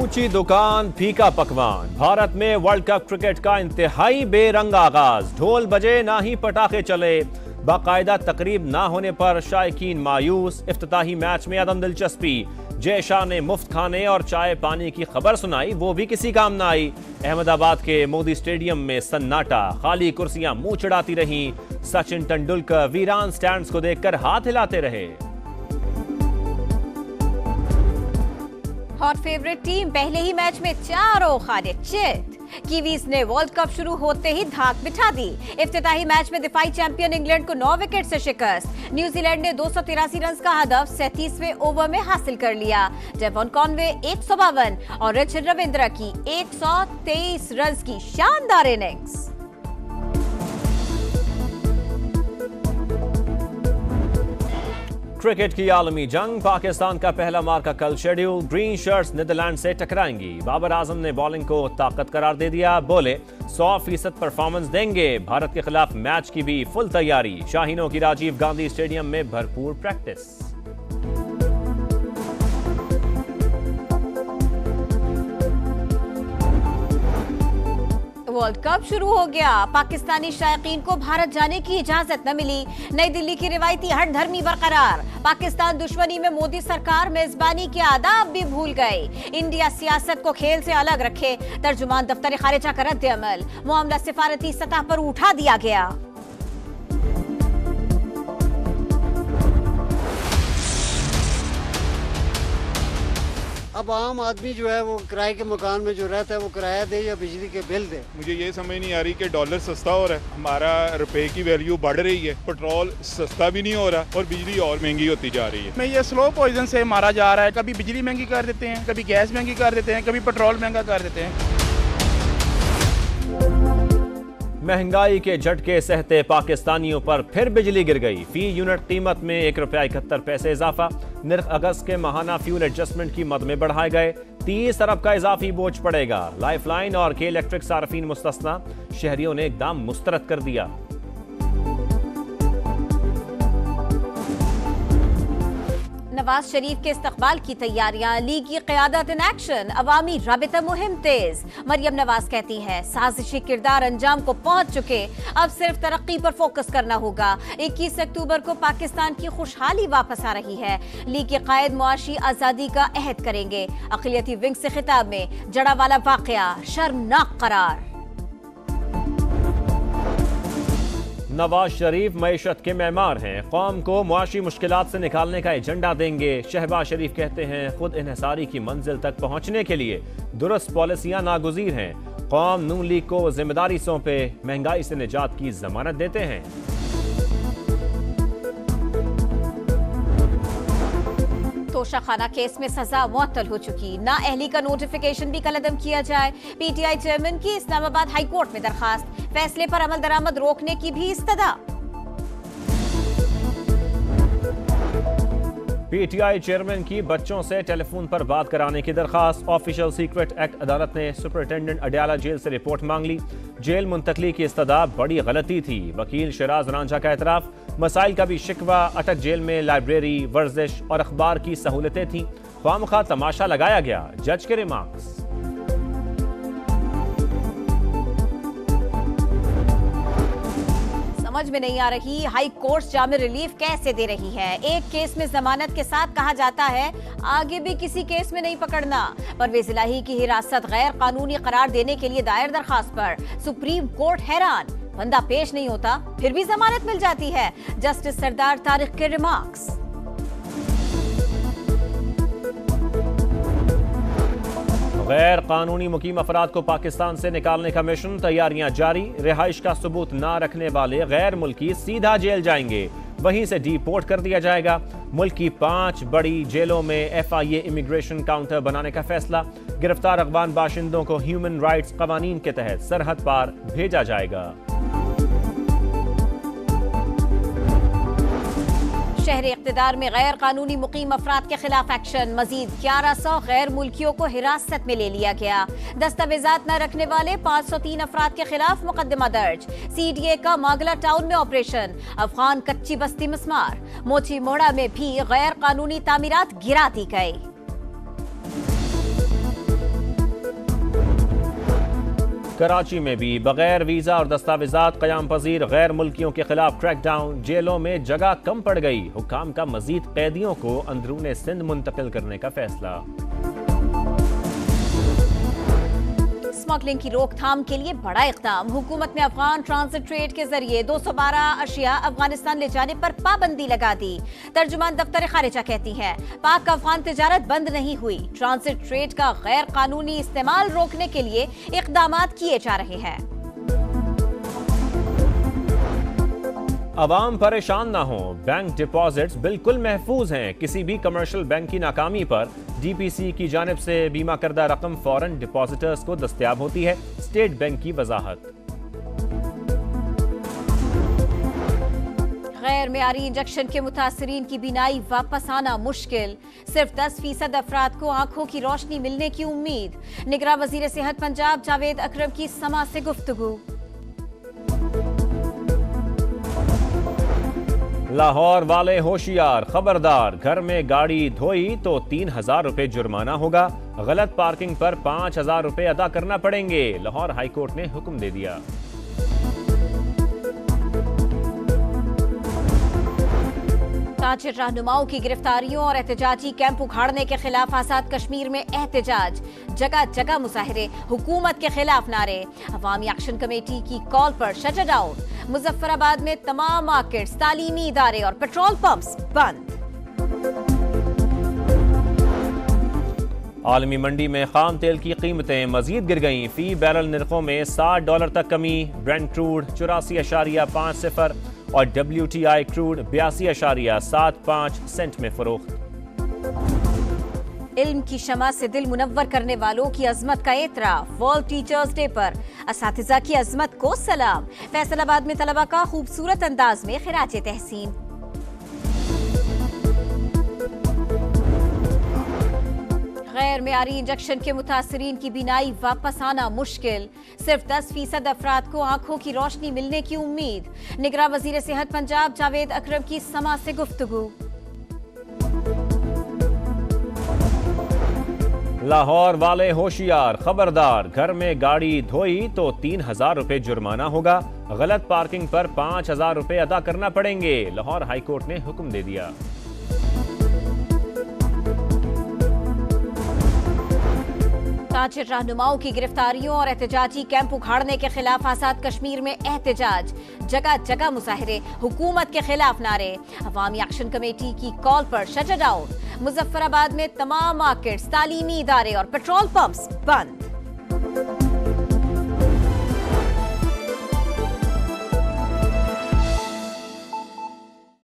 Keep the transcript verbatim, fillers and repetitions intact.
ऊंची दुकान फीका पकवान। भारत में वर्ल्ड कप क्रिकेट का इंतहाई बेरंग आगाज। ढोल बजे ना ही पटाखे चले, बाकायदा तकरीब ना होने पर शायकीन मायूस। इफ्तिताही मैच में अदम दिलचस्पी। जय शाह ने मुफ्त खाने और चाय पानी की खबर सुनाई, वो भी किसी काम ना आई। अहमदाबाद के मोदी स्टेडियम में सन्नाटा, खाली कुर्सियां मुंह चढ़ाती रहीं। सचिन तेंदुलकर वीरान स्टैंड्स को देखकर हाथ हिलाते रहे। हॉट फेवरेट टीम पहले ही मैच में चारों खाने चित। कीवीज ने वर्ल्ड कप शुरू होते ही धाक बिठा दी। इफ्तिताही मैच में दिफाई चैंपियन इंग्लैंड को नौ विकेट से शिकस्त। न्यूजीलैंड ने दो सौ तिरासी रन का हदफ सैंतीसवें ओवर में हासिल कर लिया। डेवन कॉनवे एक सौ बावन और रिचर्ड रविंद्र की एक सौ तेईस रन की शानदार इनिंग्स। क्रिकेट की आलमी जंग, पाकिस्तान का पहला मार्का कल शेड्यूल। ग्रीन शर्ट्स नीदरलैंड से टकराएंगी। बाबर आजम ने बॉलिंग को ताकत करार दे दिया, बोले सौ फीसद परफॉर्मेंस देंगे। भारत के खिलाफ मैच की भी फुल तैयारी। शाहीनों की राजीव गांधी स्टेडियम में भरपूर प्रैक्टिस। वर्ल्ड कप शुरू हो गया। पाकिस्तानी शायकीन को भारत जाने की इजाजत न मिली। नई दिल्ली की रिवायती हट धर्मी बरकरार। पाकिस्तान दुश्मनी में मोदी सरकार मेजबानी के आदाब भी भूल गई। इंडिया सियासत को खेल से अलग रखे, तर्जुमान दफ्तर खारिजा का रद्द अमल। मामला सिफारती सतह पर उठा दिया गया। अब आम आदमी जो है वो किराए के मकान में जो रहता है वो किराया दे या बिजली के बिल दे। मुझे ये समझ नहीं आ रही कि डॉलर सस्ता हो रहा है, हमारा रुपए की वैल्यू बढ़ रही है, पेट्रोल सस्ता भी नहीं हो रहा और बिजली और महंगी होती जा रही है। मैं ये स्लो पॉइजन से मारा जा रहा है। कभी बिजली महंगी कर देते हैं, कभी गैस महंगी कर देते हैं, कभी पेट्रोल महंगा कर देते हैं। महंगाई के झटके सहते पाकिस्तानियों पर फिर बिजली गिर गई। फी यूनिट कीमत में एक रुपया इकहत्तर पैसे इजाफा। निर्ख अगस्त के माहाना फ्यूल एडजस्टमेंट की मद में बढ़ाए गए। तीस अरब का इजाफी बोझ पड़ेगा। लाइफलाइन और के इलेक्ट्रिक सार्फिन मुस्तस्ना। शहरियों ने एकदम मुस्तरद कर दिया। नवाज शरीफ के इस्तकबाल की तैयारियां, लीग की क़यादत इन एक्शन, अवामी राबिता मुहिम तेज। मरियम नवाज कहती है साजिशी किरदार अंजाम को पहुंच चुके, अब सिर्फ तरक्की पर फोकस करना होगा। इक्कीस अक्टूबर को पाकिस्तान की खुशहाली वापस आ रही है। लीग के कायद मुआशी आजादी का अहद करेंगे। अक़लियती विंग से खिताब में जड़ा वाला वाकया शर्मनाक करार। नवाज शरीफ मईशत के मेमार हैं, कौम को मुआशी मुश्किलात से निकालने का एजेंडा देंगे। शहबाज शरीफ कहते हैं खुद इन्हिसारी की मंजिल तक पहुंचने के लिए दुरुस्त पॉलिसियां नागुज़ीर हैं। कौम नून लीग को जिम्मेदारी सौंपे, महंगाई से निजात की जमानत देते हैं। तोशाखाना केस में सजा मुअत्तल हो चुकी। ना अहली का नोटिफिकेशन भी कलअदम किया जाए। पीटीआई चेयरमैन की इस्लामाबाद हाई कोर्ट में दरखास्त। फैसले पर अमल दरामद रोकने की भी इस्तदा। पीटीआई चेयरमैन की बच्चों से टेलीफोन पर बात कराने की दरखास्त। ऑफिशियल सीक्रेट एक्ट अदालत ने सुपरिटेंडेंट अडयाला जेल से रिपोर्ट मांग ली। जेल मुंतकली की इस्तदा बड़ी गलती थी। वकील शिराज रांझा का एतराफ। मसाइल का भी शिकवा। अटक जेल में लाइब्रेरी, वर्जिश और अखबार की सहूलतें थीं। ख्वामखा तमाशा लगाया गया। जज के रिमार्क्स। समझ में नहीं आ रही हाई कोर्ट जामिन रिलीफ कैसे दे रही है। एक केस में जमानत के साथ कहा जाता है आगे भी किसी केस में नहीं पकड़ना। परवेज इलाही की हिरासत गैर कानूनी करार देने के लिए दायर दरखास्त पर सुप्रीम कोर्ट हैरान। बंदा पेश नहीं होता फिर भी जमानत मिल जाती है। जस्टिस सरदार तारिक के रिमार्क्स। गैर कानूनी मुकीम अफराद को पाकिस्तान से निकालने का मिशन, तैयारियां जारी। रिहाइश का सबूत ना रखने वाले गैर मुल्की सीधा जेल जाएंगे, वहीं से डिपोर्ट कर दिया जाएगा। मुल्क की पांच बड़ी जेलों में F I A immigration counter बनाने का फैसला। गिरफ्तार अफगान बाशिंदों को ह्यूमन राइट्स कवानीन के तहत सरहद पार भेजा जाएगा। शहर इक़्तिदार में गैर कानूनी मुकीम अफराद के खिलाफ एक्शन। मजीद ग्यारह सौ गैर मुल्कियों को हिरासत में ले लिया गया। दस्तावेजात न रखने वाले पाँच सौ तीन अफराद के खिलाफ मुकदमा दर्ज। सी डी ए का मागला टाउन में ऑपरेशन। अफगान कच्ची बस्ती मिस्मार। मोची मोड़ा में भी गैर कानूनी तामीरात गिरा दी गई। कराची में भी बगैर वीजा और दस्तावेजात क़याम पजीर गैर मुल्कियों के खिलाफ क्रैकडाउन, जेलों में जगह कम पड़ गई। हुक्काम का मजीद कैदियों को अंदरूने सिंध मुंतकिल करने का फैसला। स्मगलिंग की रोकथाम के लिए बड़ा इक़दाम, हुकूमत ने अफगान ट्रांजिट ट्रेड के जरिए दो सौ बारह अशिया अफगानिस्तान ले जाने पर पाबंदी लगा दी। तर्जुमान दफ्तर खारिजा कहती है पाक अफगान तिजारत बंद नहीं हुई, ट्रांजिट ट्रेड का गैर कानूनी इस्तेमाल रोकने के लिए इक़दामात किए जा रहे हैं। अवाम परेशान ना हो, बैंक डिपॉजिट्स बिल्कुल महफूज हैं। किसी भी कमर्शियल बैंक की नाकामी पर डीपीसी की जानिब से बीमा करदा रकम फौरन डिपॉजिटर्स को दस्तयाब होती है। स्टेट बैंक की वजाहत। गैर मेयारी इंजेक्शन के मुतासरीन की बीनाई वापस आना मुश्किल, सिर्फ दस फीसद अफराद को आंखों की रोशनी मिलने की उम्मीद। निगरान वजीर सेहत पंजाब जावेद अकरम की समा से गुफ्तगू। लाहौर वाले होशियार, खबरदार, घर में गाड़ी धोई तो तीन हजार रुपए जुर्माना होगा। गलत पार्किंग पर पांच हजार रुपए अदा करना पड़ेंगे। लाहौर हाईकोर्ट ने हुक्म दे दिया। ताजिर रहनुमाओं की गिरफ्तारियों और एहतजाजी कैंप उखाड़ने के खिलाफ आजाद कश्मीर में एहतजाज, जगह जगह मुजाहरे, हुकूमत के खिलाफ नारे। अवामी एक्शन कमेटी की कॉल पर शटर डाउन। मुजफ्फराबाद में तमाम मार्केट्स, तालीमी इदारे और पेट्रोल पंप्स बंद। आलमी मंडी में खाम तेल की कीमतें मजीद गिर गईं। फी बैरल निर्खों में साठ डॉलर तक कमी। ब्रेंट क्रूड चौरासी अशारिया पाँच सिफर और डब्ल्यू टी आई क्रूड बयासी अशारिया सात पाँच सेंट में फरोख्त। इल्म की शमा से दिल मुनव्वर करने वालों की अजमत का एतराफ। वर्ल्ड टीचर्स डे पर असातिज़ा की अजमत को सलाम। फैसलाबाद में तलबा का खूबसूरत अंदाज में खिराजे तहसीन। गैर मेयारी इंजेक्शन के मुतासरीन की बीनाई वापस आना मुश्किल, सिर्फ दस फीसद अफराद को आंखों की रोशनी मिलने की उम्मीद। निगरान वजीर सेहत पंजाब जावेद अकरम की समा से गुफ्तगू। लाहौर वाले होशियार, खबरदार, घर में गाड़ी धोई तो तीन हजार रुपए जुर्माना होगा। गलत पार्किंग पर पांच हजार रुपए अदा करना पड़ेंगे। लाहौर हाईकोर्ट ने हुक्म दे दिया। ताजिर रहनुमाओं की गिरफ्तारियों और एहतजाजी कैंप उखाड़ने के खिलाफ आजाद कश्मीर में एहतजाज, जगह जगह मुजाहरे, हुकूमत के खिलाफ नारे। अवामी एक्शन कमेटी की कॉल पर शटर डाउन। मुजफ्फराबाद में तमाम मार्केट्स, तालीमी इदारे और पेट्रोल पंप्स बंद।